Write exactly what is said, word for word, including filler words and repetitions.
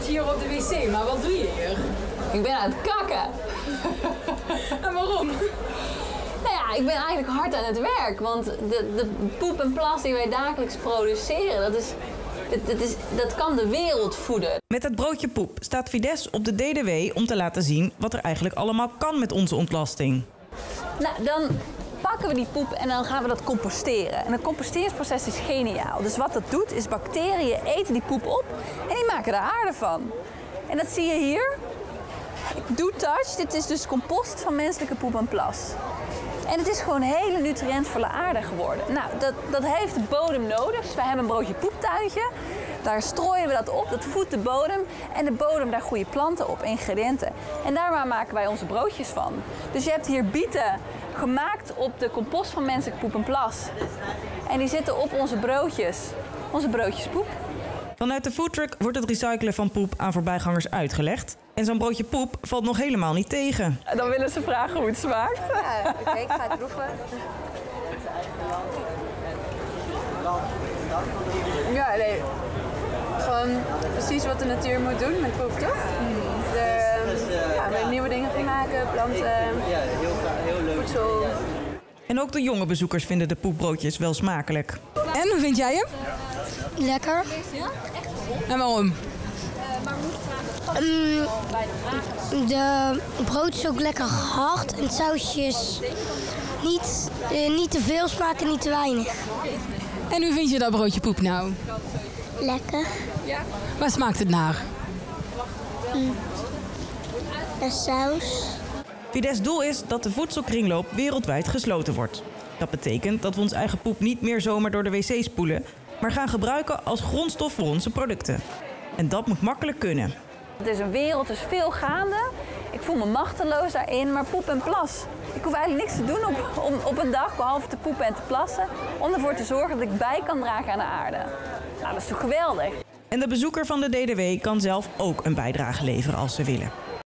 zit je hier op de wc, maar wat doe je hier? Ik ben aan het kakken. En waarom? Nou ja, ik ben eigenlijk hard aan het werk. Want de, de poep en plas die wij dagelijks produceren, dat, is, dat, dat, is, dat kan de wereld voeden. Met het broodje poep staat Fidesz op de D D W om te laten zien wat er eigenlijk allemaal kan met onze ontlasting. Nou, dan pakken we die poep en dan gaan we dat composteren. En het composteringsproces is geniaal. Dus wat dat doet, is bacteriën eten die poep op en die maken er aarde van. En dat zie je hier. Do Touch, dit is dus compost van menselijke poep en plas. En het is gewoon hele nutriëntvolle aarde geworden. Nou, dat, dat heeft de bodem nodig. Dus wij hebben een broodje poeptuintje. Daar strooien we dat op, dat voedt de bodem. En de bodem, daar groeien planten op, ingrediënten. En daar maken wij onze broodjes van. Dus je hebt hier bieten gemaakt op de compost van menselijke poep en plas. En die zitten op onze broodjes. Onze broodjes poep. Vanuit de foodtruck wordt het recyclen van poep aan voorbijgangers uitgelegd. En zo'n broodje poep valt nog helemaal niet tegen. En dan willen ze vragen hoe het smaakt. Ja, oké, okay, ik ga het proeven. Ja, nee. Gewoon precies wat de natuur moet doen met poep, toch? De, ja, met nieuwe dingen van maken, planten, voedsel. En ook de jonge bezoekers vinden de poepbroodjes wel smakelijk. En, hoe vind jij hem? Lekker. En waarom? Um, de brood is ook lekker hard en het sausje is niet, uh, niet te veel smaak en niet te weinig. En hoe vind je dat broodje poep nou? Lekker. Waar smaakt het naar? Mm. De saus. Fidesz' doel is dat de voedselkringloop wereldwijd gesloten wordt. Dat betekent dat we ons eigen poep niet meer zomaar door de wc spoelen, maar gaan gebruiken als grondstof voor onze producten. En dat moet makkelijk kunnen. Het is een wereld, dus veel gaande. Ik voel me machteloos daarin, maar poep en plas. Ik hoef eigenlijk niks te doen op, om, op een dag, behalve te poepen en te plassen, om ervoor te zorgen dat ik bij kan dragen aan de aarde. Nou, dat is toch geweldig? En de bezoeker van de D D W kan zelf ook een bijdrage leveren als ze willen.